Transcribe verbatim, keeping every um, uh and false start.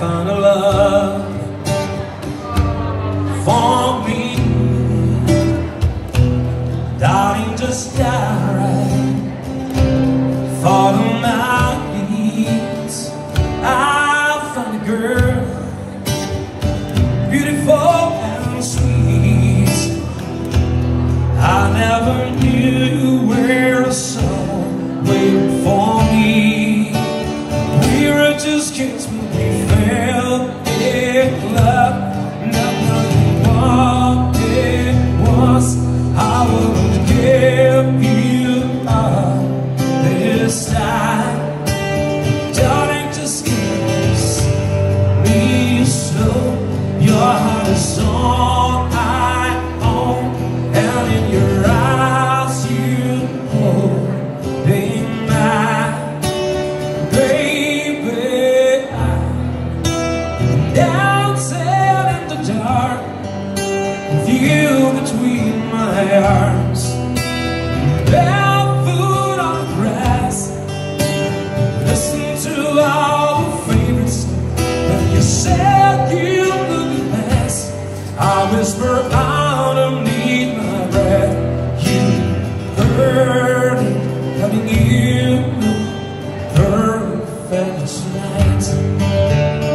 found a love for me. Darling, just dive right, follow my leads. I found a girl, beautiful and sweet. I never knew you were a soul waiting for me. We were just kids when we fell in love. Never knew what it was. I would give you up this time. Darling, just kiss me slow. Your heart is all I own, and in your eyes you hold mine. Baby, I'm dancing in the dark with you between my arms, barefoot on the grass. Listen to all the favorites that you said you look a mess. I whisper underneath my breath, you heard it coming, you look perfect tonight.